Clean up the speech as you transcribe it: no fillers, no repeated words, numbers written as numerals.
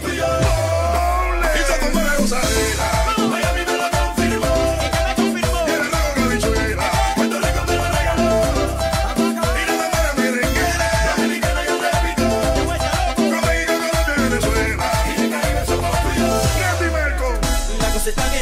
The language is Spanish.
tú y yo. Y se tomó la gozadera. Miami me lo confirmó. Y el arroz con habichuela. Puerto Rico me lo regaló. Y la mamá merenguera. Dominicana yo repito. Con México, Colombia y Venezuela. Y de Caribe somos tú y yo. Randy Marco. La cosa está bien.